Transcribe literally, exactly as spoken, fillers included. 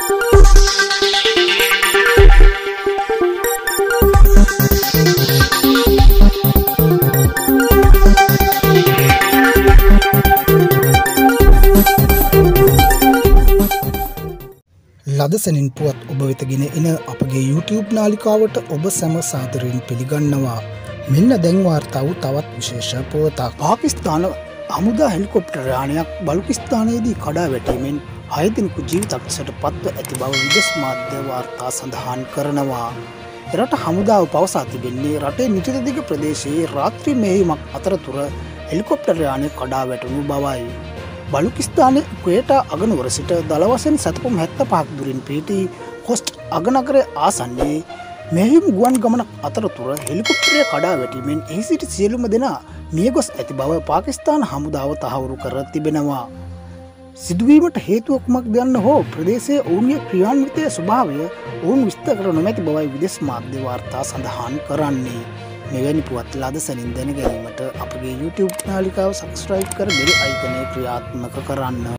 ලදසනින් පුවත් ඔබ වෙතගෙන එන අපගේ YouTube නාලිකාවට ඔබ සැම සාදරයෙන් පිළිගන්නවා. මෙන්න දැන් වාර්තා වූ තවත් විශේෂ පුවතක්. පාකිස්තාන හමුදා හෙලිකොප්ටර් යානයක් බලුචිස්තානයේදී කඩා වැටීමෙන් හය දෙනෙකු ජීවිතක්ෂයට පත්ව ඇති බව විදේශ මාධ්‍ය වාර්තා සඳහන් කරනවා. එරට හමුදාව පවසා තිබෙන්නේ රටේ නිතිදිග ප්‍රදේශයේ රාත්‍රී මෙහෙයුමක් අතරතුර හෙලිකොප්ටර් යානය කඩා වැටුණු බවයි. බලුචිස්තානයේ ක්වේටා අගනුවර සිට දලවසෙන් සැතපුම් හැත්තපහක් දුරින් පිහිටි කොස්ට් අගනගරය ආසන්නයේ මෙහෙයුම් ගුවන් ගමනක් අතරතුර හෙලිකොප්ටරය කඩා වැටීමෙන් එහි සිටි සියලුම දෙනා මියගොස් ඇති බව පාකිස්තාන හමුදාව තහවුරු කර තිබෙනවා. සිදුවීමට හේතුව කුමක්ද යන්න හෝ ප්‍රදේශයේ ඔවුන්ගේ ක්‍රියාන්විතය ස්වභාවය ඔවුන් විස්තර කර නොමැති බවයි විදේශ මාධ්‍ය වාර්තා සඳහන් කරන්නේ. මෙවැනි පුවත් ලදසනින් දැන ගැනීමට අපගේ YouTube නාලිකාව සබස්ක්‍රයිබ් කර බෙල් අයිකනය ක්‍රියාත්මක කරන්න.